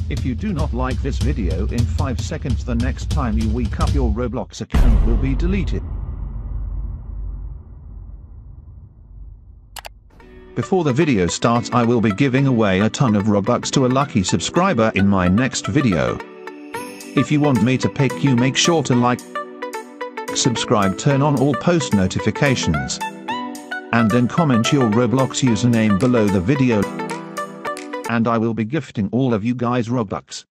If you do not like this video in 5 seconds, the next time you wake up your Roblox account will be deleted. Before the video starts, I will be giving away a ton of Robux to a lucky subscriber in my next video. If you want me to pick you, make sure to like, subscribe, turn on all post notifications, and then comment your Roblox username below the video, and I will be gifting all of you guys Robux.